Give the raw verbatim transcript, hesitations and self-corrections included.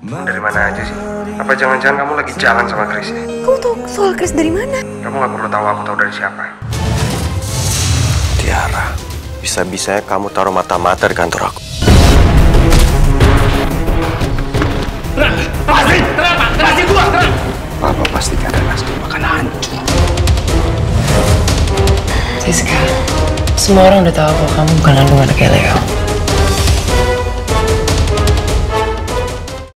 Dari mana aja sih? Apa jangan-jangan kamu lagi jalan sama Chris ya? Kamu tahu soal Chris dari mana? Kamu gak perlu tahu, aku tahu dari siapa. Tiara, bisa-bisanya kamu taruh mata-mata di kantor aku. Pasti, kenapa? Pasti gua, kenapa? Papa pasti keadaan Nasdem akan hancur. Siska, semua orang udah tahu kalau kamu bukan kandungan anaknya Leo.